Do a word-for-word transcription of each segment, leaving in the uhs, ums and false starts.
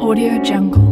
Audio Jungle.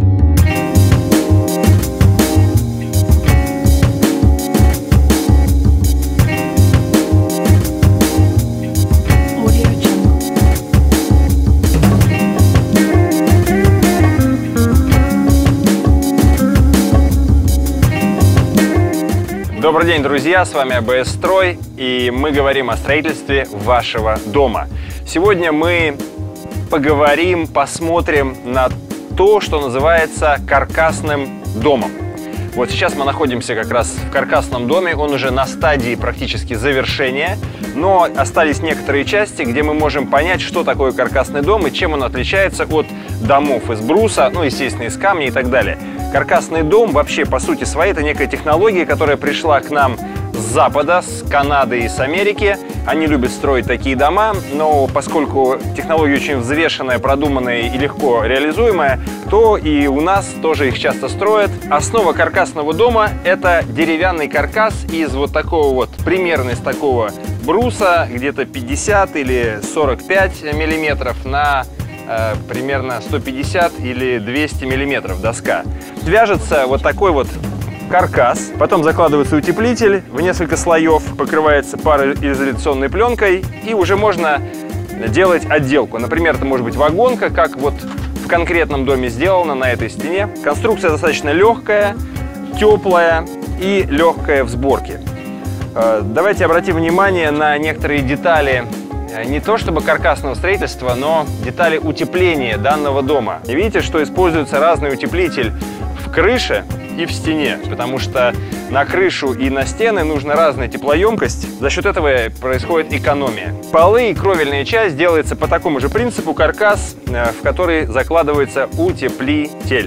Добрый день, друзья! С вами АБС Строй, и мы говорим о строительстве вашего дома. Сегодня мы поговорим, посмотрим на то, что называется каркасным домом. Вот сейчас мы находимся как раз в каркасном доме, он уже на стадии практически завершения, но остались некоторые части, где мы можем понять, что такое каркасный дом и чем он отличается от домов из бруса, ну, естественно, из камня и так далее. Каркасный дом вообще, по сути своей, это некая технология, которая пришла к нам с Запада, с Канады и с Америки. Они любят строить такие дома, но поскольку технология очень взвешенная, продуманная и легко реализуемая, то и у нас тоже их часто строят. Основа каркасного дома – это деревянный каркас из вот такого вот, примерно из такого бруса, где-то пятьдесят или сорок пять миллиметров на э, примерно сто пятьдесят или двести миллиметров доска. Вяжется вот такой вот каркас, потом закладывается утеплитель в несколько слоев, покрывается пароизоляционной пленкой, и уже можно делать отделку. Например, это может быть вагонка, как вот в конкретном доме сделано на этой стене. Конструкция достаточно легкая, теплая и легкая в сборке. Давайте обратим внимание на некоторые детали, не то чтобы каркасного строительства, но детали утепления данного дома. И видите, что используется разный утеплитель в крыше и в стене, потому что на крышу и на стены нужна разная теплоемкость. За счет этого происходит экономия. Полы и кровельная часть делается по такому же принципу: каркас, в который закладывается утеплитель.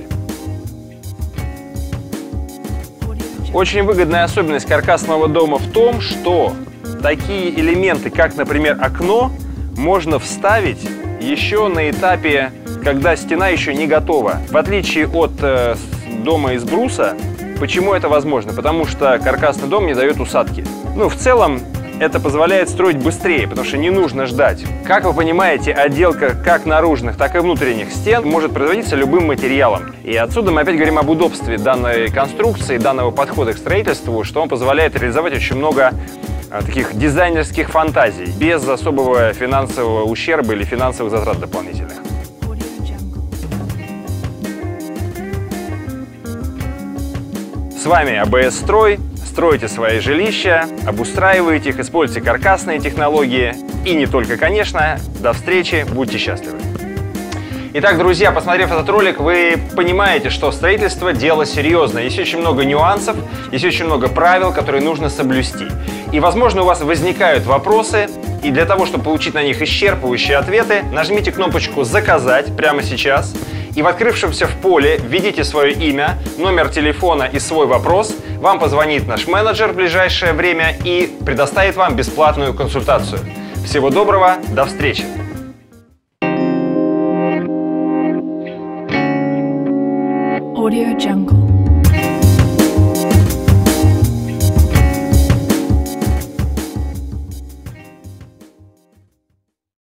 Очень выгодная особенность каркасного дома в том, что такие элементы, как, например, окно, можно вставить еще на этапе, когда стена еще не готова. В отличие от э, дома из бруса. Почему это возможно? Потому что каркасный дом не дает усадки. Ну, в целом, это позволяет строить быстрее, потому что не нужно ждать. Как вы понимаете, отделка как наружных, так и внутренних стен может производиться любым материалом. И отсюда мы опять говорим об удобстве данной конструкции, данного подхода к строительству, что он позволяет реализовать очень много а, таких дизайнерских фантазий, без особого финансового ущерба или финансовых затрат дополнительных. С вами АБС Строй. Стройте свои жилища, обустраивайте их, используйте каркасные технологии. И не только, конечно. До встречи, будьте счастливы. Итак, друзья, посмотрев этот ролик, вы понимаете, что строительство – дело серьезное. Есть очень много нюансов, есть очень много правил, которые нужно соблюсти. И, возможно, у вас возникают вопросы, и для того, чтобы получить на них исчерпывающие ответы, нажмите кнопочку «Заказать» прямо сейчас. И в открывшемся в поле введите свое имя, номер телефона и свой вопрос. Вам позвонит наш менеджер в ближайшее время и предоставит вам бесплатную консультацию. Всего доброго, до встречи! Audio Jungle.